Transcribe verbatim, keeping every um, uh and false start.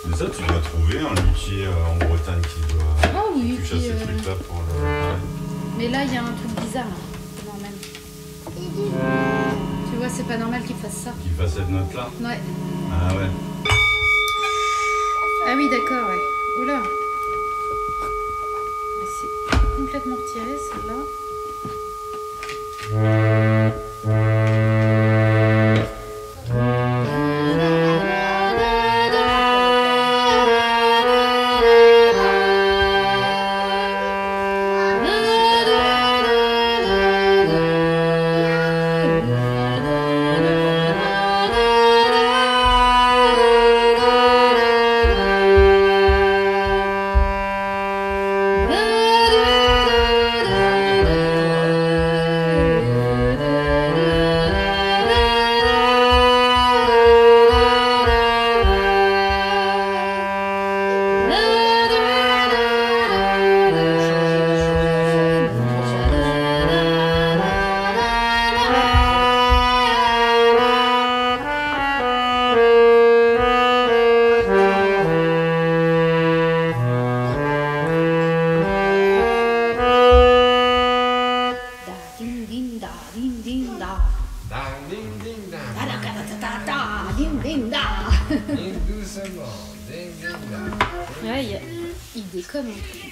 C'est ça, tu dois trouver un luthier euh, en Bretagne qui doit oh, oui, toucher à ces euh... trucs-là pour le travail. Mais là, il y a un truc bizarre, là. C'est normal. Tu vois, c'est pas normal qu'il fasse ça. Qu'il fasse cette note-là? Ouais. Ah ouais. Ah oui, d'accord, ouais. Oula. C'est complètement retiré, celle-là. Ouais, il déconne.